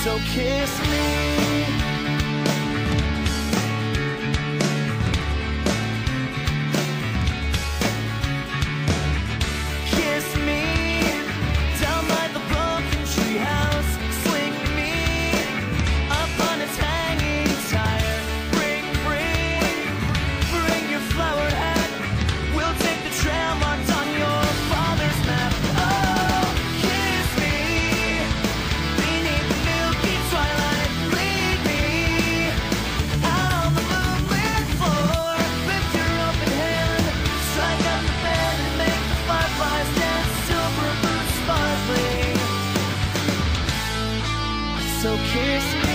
So kiss me. Kiss me down by the broken treehouse. Swing me up on its hanging tire. Bring your flowered hat. We'll take the trail marked on your father's map. Oh, kiss me beneath the milky twilight. Lead me out on the moonlit floor. Lift your open hand, strike up the band and make the fireflies dance. Silver boots sparkling. So kiss me.